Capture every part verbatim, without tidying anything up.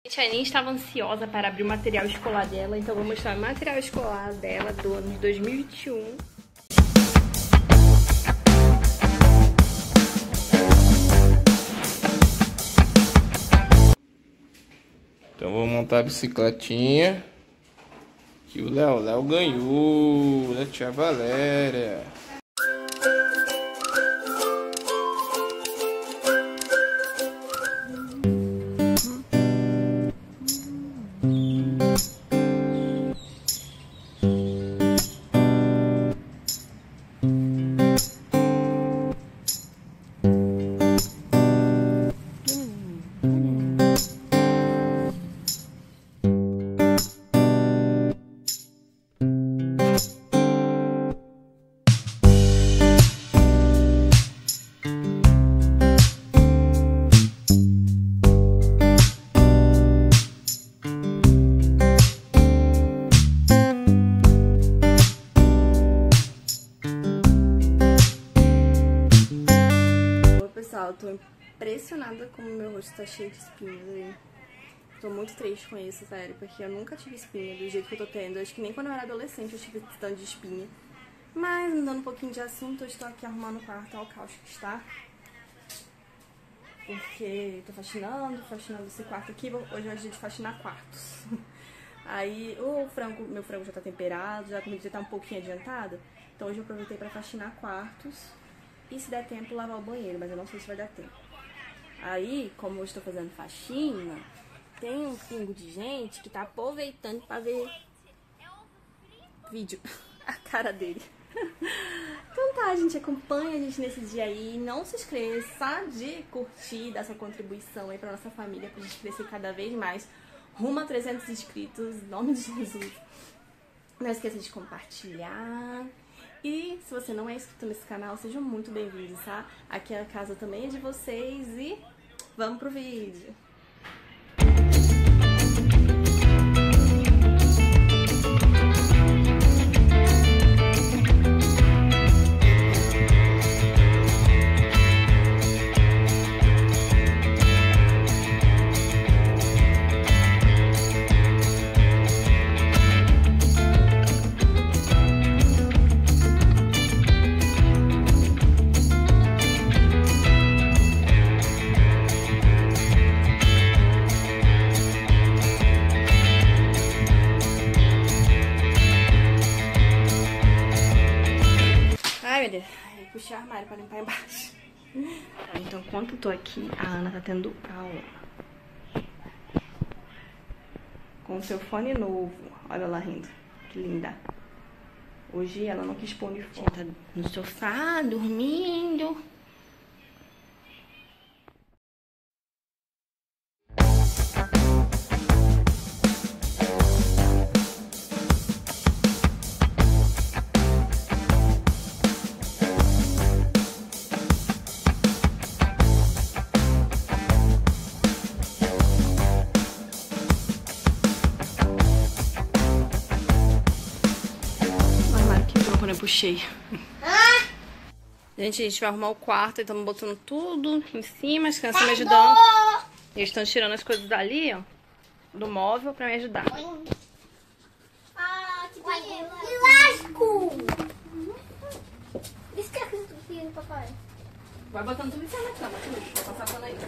A Aninha estava ansiosa para abrir o material escolar dela, então vou mostrar o material escolar dela do ano de dois mil e vinte e um. Então vou montar a bicicletinha que o Léo, Léo ganhou da tia Valéria. Pessoal, eu tô impressionada como meu rosto tá cheio de espinhas aí. Tô muito triste com isso, sério, porque eu nunca tive espinha do jeito que eu tô tendo. Eu acho que nem quando eu era adolescente eu tive esse tanto de espinha. Mas, mudando um pouquinho de assunto, eu estou aqui arrumando o quarto, ao caos que está. Porque tô faxinando, faxinando esse quarto aqui. Hoje é o dia de faxinar quartos. Aí, o frango, meu frango já tá temperado, já a comida já tá um pouquinho adiantada. Então hoje eu aproveitei pra faxinar quartos. E se der tempo, lavar o banheiro, mas eu não sei se vai dar tempo. Aí, como eu estou fazendo faxina, tem um pingo de gente que tá aproveitando pra ver vídeo. A cara dele. Então tá, gente, acompanha a gente nesse dia aí. Não se esqueça de curtir, dar sua contribuição aí pra nossa família, pra gente crescer cada vez mais. Rumo a trezentos inscritos, em nome de Jesus. Não esqueça de compartilhar. E se você não é inscrito nesse canal, sejam muito bem-vindos, tá? Aqui a casa também é de vocês e vamos pro vídeo! Aí puxei o armário pra limpar embaixo. Então, enquanto eu tô aqui, a Ana tá tendo aula com o seu fone novo. Olha ela rindo, que linda. Hoje ela não quis pôr uniforme. Tá no sofá, dormindo. Quando eu puxei. Ah! Gente, a gente vai arrumar o quarto e estamos botando tudo em cima. As crianças me ajudando. Eles estão tirando as coisas dali, ó, do móvel pra me ajudar. Ah, que lasco! Isso que é aquilo do filho, papai. Vai botando tudo em cima na cama, tudo. Vou passar pano aí.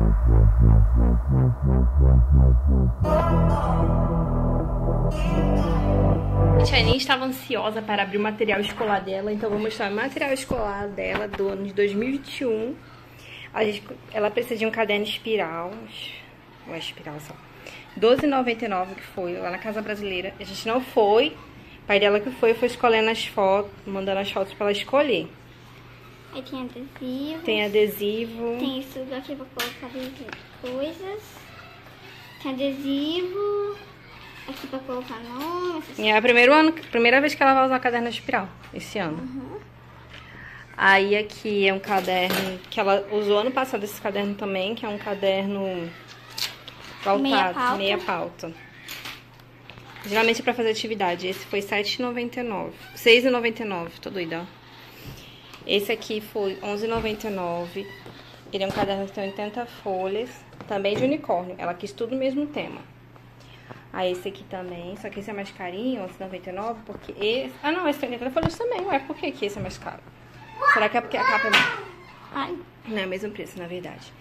A Tianinha estava ansiosa para abrir o material escolar dela, então vou mostrar o material escolar dela do ano de dois mil e vinte e um. A gente, ela precisa de um caderno espiral, uma espiral só, doze reais e noventa e nove centavos, que foi lá na Casa Brasileira. A gente não foi, o pai dela que foi, foi escolhendo as fotos, mandando as fotos para ela escolher. Aí tem adesivo. Tem adesivo. Tem isso aqui pra colocar coisas. Tem adesivo. Aqui pra colocar nome. E é a primeiro ano, primeira vez que ela vai usar caderno espiral, esse ano. Uhum. Aí aqui é um caderno que ela usou ano passado, esse caderno também, que é um caderno pautado, Meia pauta. meia pauta. Geralmente é pra fazer atividade. Esse foi sete reais e noventa e nove centavos. seis reais e noventa e nove centavos, tô doida. Esse aqui foi onze reais e noventa e nove centavos. Ele é um caderno que tem oitenta folhas, também de unicórnio. Ela quis tudo no mesmo tema. Aí esse aqui também, só que esse é mais carinho, onze reais e noventa e nove centavos, porque esse... Ah, não, esse tem oitenta folhas também, ué, por que que esse é mais caro? Será que é porque a capa é... Ai. Não é o mesmo preço, na verdade.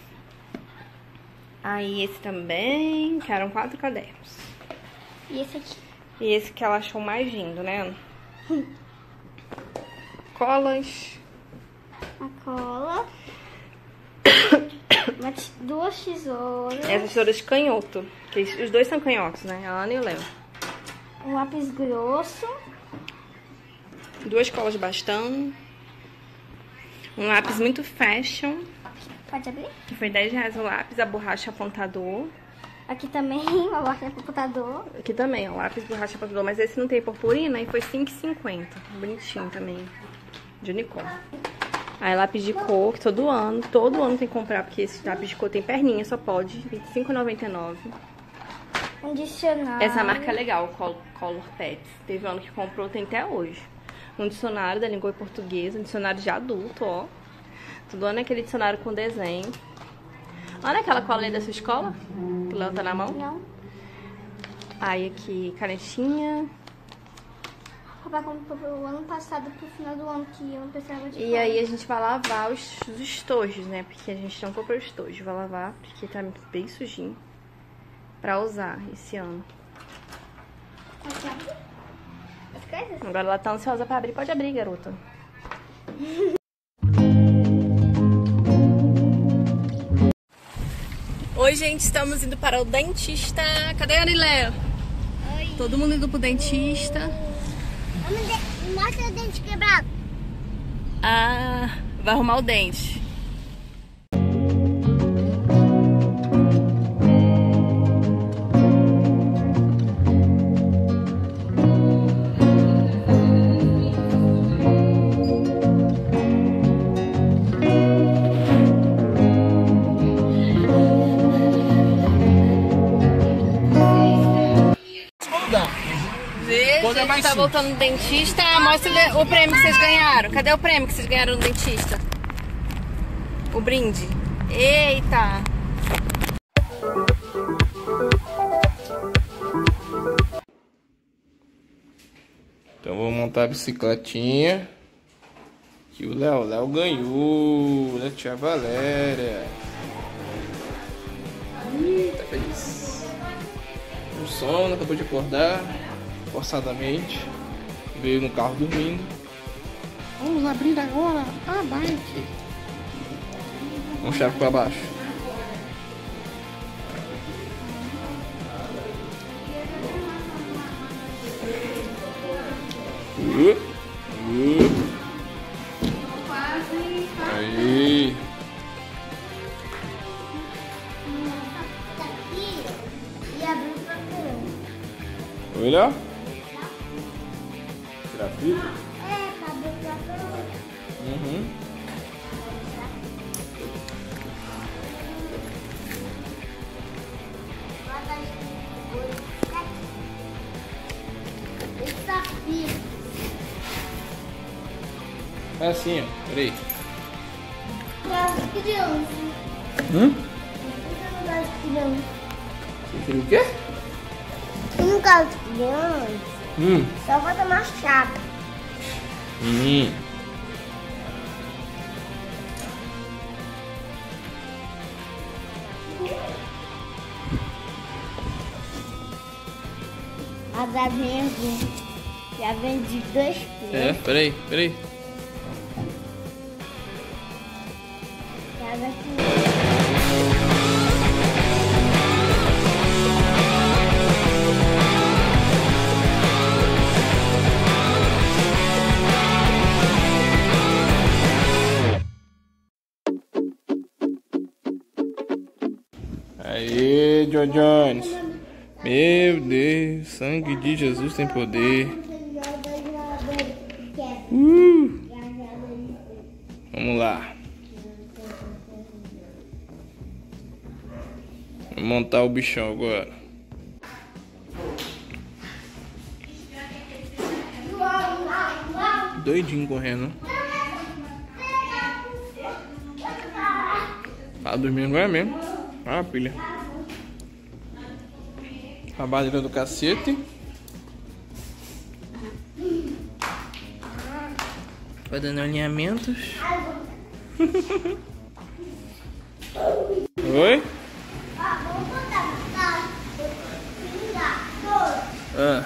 Aí esse também, que eram quatro cadernos. E esse aqui? E esse que ela achou mais lindo, né? Colas. A cola. Uma, duas tesouras. Essas tesouras de canhoto. Que os dois são canhotos, né? A Ana e o Léo. Um lápis grosso. Duas colas de bastão. Um lápis muito fashion. Pode abrir? Que foi dez reais o lápis, a borracha apontador. Aqui também, uma borracha de computador. Aqui também, ó, lápis, borracha apontador. Mas esse não tem purpurina e foi cinco reais e cinquenta centavos. Bonitinho também. De unicórnio. Aí lápis de cor, que todo ano, todo ano tem que comprar, porque esse lápis de cor tem perninha, só pode. vinte e cinco reais e noventa e nove centavos. Um dicionário. Essa marca é legal, Color, Color Pets. Teve ano que comprou, tem até hoje. Um dicionário da língua portuguesa, um dicionário de adulto, ó. Todo ano é aquele dicionário com desenho. Olha aquela cola aí da sua escola, que o Léo tá na mão. Não. Aí aqui, canetinha. Papai comprou pro ano passado, pro final do ano, que eu não precisava de E cola. aí a gente vai lavar os, os estojos, né? Porque a gente não comprou estojo. Vai lavar, porque tá bem sujinho. Pra usar esse ano. Pode abrir? As coisas? Agora ela tá ansiosa pra abrir. Pode abrir, garota. Oi, gente. Estamos indo para o dentista. Cadê a Ana e Léo? Oi. Todo mundo indo pro dentista. Mostra o dente quebrado. Ah, vai arrumar o dente. A gente tá voltando no dentista. Mostra o prêmio que vocês ganharam. Cadê o prêmio que vocês ganharam no dentista? O brinde. Eita! Então vou montar a bicicletinha. Que o Léo, Léo ganhou, né, tia Valéria? Ih, tá feliz. Um sono, acabou de acordar. Forçadamente, veio no carro dormindo. Vamos abrir agora a bike. Um chave para baixo. Uh, uh. Aí. E abriu pra caramba. Olha. Grafite? É, abriu pra caramba. Uhum. Desafio. É assim, ó. Peraí. Das crianças. Hum? Das crianças. Você queria o quê? Eu não gosto de crianças. Hum. Só vou tomar chá. Hum. A da verde. Já vendi dois quilos. É, peraí, peraí. Cada quilo. Aê, John Jones. Meu Deus, sangue de Jesus tem poder. Uh. Vamos lá. Vou montar o bichão agora. Doidinho correndo. Tá dormindo agora mesmo. Ah, pilha. A barreira do cacete. Vai dando alinhamentos. Oi? Ah.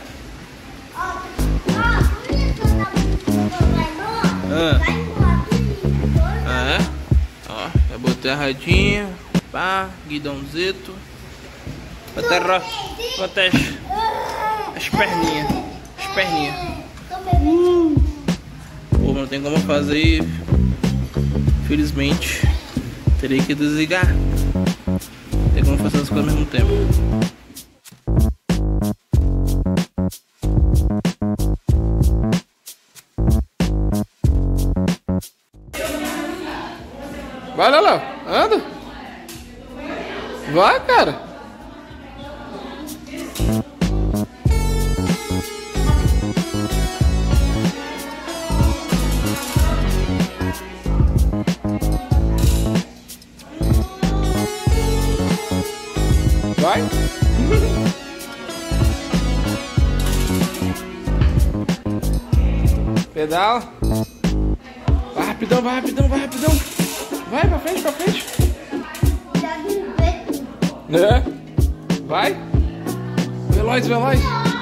Ah. Ah, é? Ó, já botei a radinha. Pá, guidãozeto. Botei, ro... Botei as... as perninhas. As perninhas. Uh. Pô, não tem como fazer. Felizmente, terei que desligar. Não tem como fazer as coisas ao mesmo tempo. Vai lá, Léo. Anda. Vai, cara. Vai. Pedal. Vai rapidão, vai rapidão, vai rapidão. Vai pra frente, pra frente. É. Vai. Veloz, veloz.